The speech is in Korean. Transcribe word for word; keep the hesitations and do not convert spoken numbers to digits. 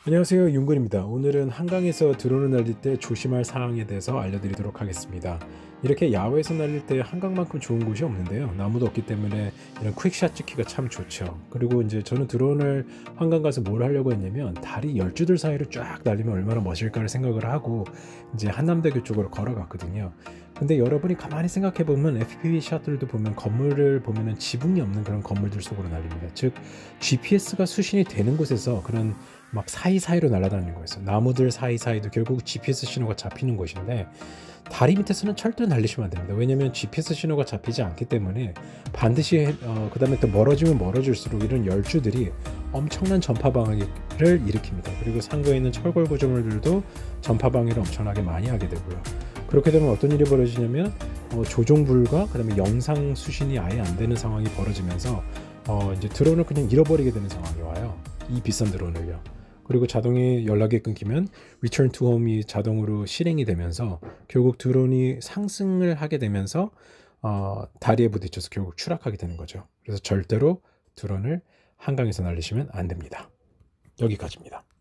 안녕하세요, 윤근입니다. 오늘은 한강에서 드론을 날릴 때 조심할 사항에 대해서 알려드리도록 하겠습니다. 이렇게 야외에서 날릴 때 한강만큼 좋은 곳이 없는데요. 나무도 없기 때문에 이런 퀵샷 찍기가 참 좋죠. 그리고 이제 저는 드론을 한강 가서 뭘 하려고 했냐면 다리 열주들 사이로 쫙 날리면 얼마나 멋일까를 생각을 하고 이제 한남대교 쪽으로 걸어갔거든요. 근데 여러분이 가만히 생각해 보면 에프피브이 샷들도 보면 건물을 보면은 지붕이 없는 그런 건물들 속으로 날립니다. 즉 지피에스가 수신이 되는 곳에서 그런 막 사이사이로 날아다니는 거였어요. 나무들 사이사이도 결국 지피에스 신호가 잡히는 곳인데 다리 밑에서는 절대 날리시면 안 됩니다. 왜냐면 지피에스 신호가 잡히지 않기 때문에 반드시 어, 그 다음에 또 멀어지면 멀어질수록 이런 열주들이 엄청난 전파 방해를 일으킵니다. 그리고 상부에 있는 철골 구조물들도 전파 방해를 엄청나게 많이 하게 되고요. 그렇게 되면 어떤 일이 벌어지냐면 어, 조종 불가, 그 다음에 영상 수신이 아예 안 되는 상황이 벌어지면서 어, 이제 드론을 그냥 잃어버리게 되는 상황이 와요. 이 비싼 드론을요. 그리고 자동이 연락이 끊기면 Return to Home이 자동으로 실행이 되면서 결국 드론이 상승을 하게 되면서 어, 다리에 부딪혀서 결국 추락하게 되는 거죠. 그래서 절대로 드론을 한강에서 날리시면 안 됩니다. 여기까지입니다.